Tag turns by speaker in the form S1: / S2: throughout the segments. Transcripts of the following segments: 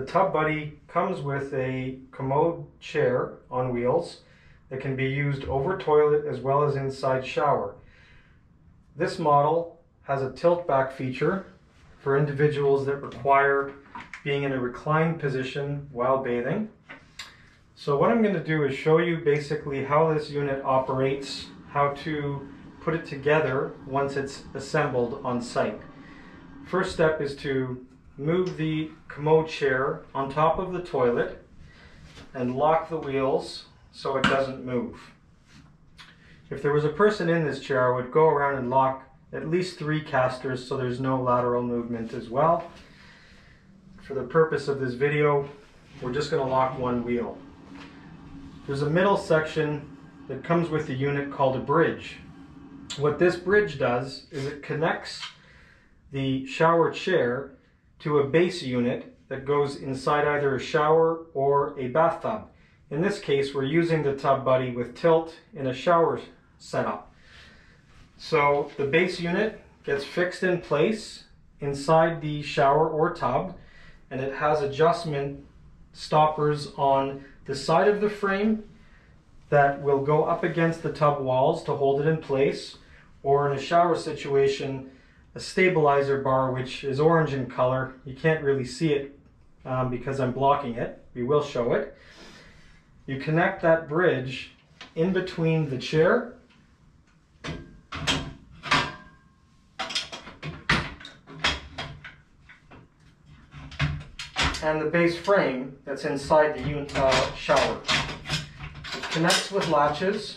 S1: TubBuddy comes with a commode chair on wheels that can be used over toilet as well as inside shower. This model has a tilt back feature for individuals that require being in a reclined position while bathing. So what I'm going to do is show you basically how this unit operates, how to put it together once it's assembled on site. First step is to move the commode chair on top of the toilet and lock the wheels so it doesn't move. If there was a person in this chair, I would go around and lock at least 3 casters so there's no lateral movement as well. For the purpose of this video, we're just going to lock one wheel. There's a middle section that comes with the unit called a bridge. What this bridge does is it connects the shower chair to a base unit that goes inside either a shower or a bathtub. In this case, we're using the TubBuddy with tilt in a shower setup. So the base unit gets fixed in place inside the shower or tub, and it has adjustment stoppers on the side of the frame that will go up against the tub walls to hold it in place, or in a shower situation, a stabilizer bar which is orange in color. You can't really see it because I'm blocking it. We will show it. You connect that bridge in between the chair and the base frame that's inside the shower. It connects with latches.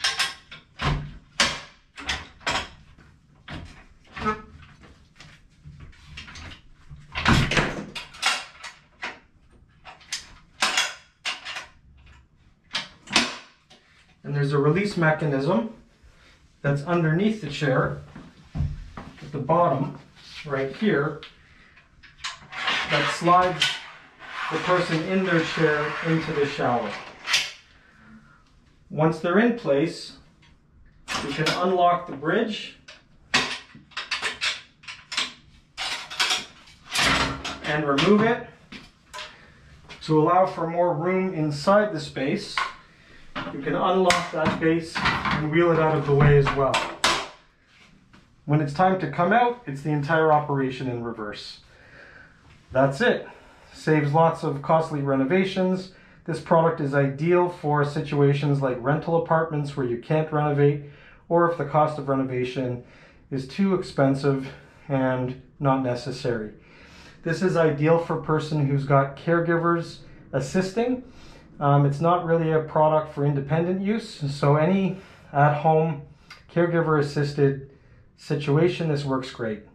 S1: And there's a release mechanism that's underneath the chair at the bottom right here that slides the person in their chair into the shower. Once they're in place, you can unlock the bridge and remove it to allow for more room inside the space. You can unlock that base and wheel it out of the way as well. When it's time to come out, it's the entire operation in reverse. That's it. Saves lots of costly renovations. This product is ideal for situations like rental apartments where you can't renovate, or if the cost of renovation is too expensive and not necessary. This is ideal for a person who's got caregivers assisting. It's not really a product for independent use, so any at-home caregiver assisted situation, this works great.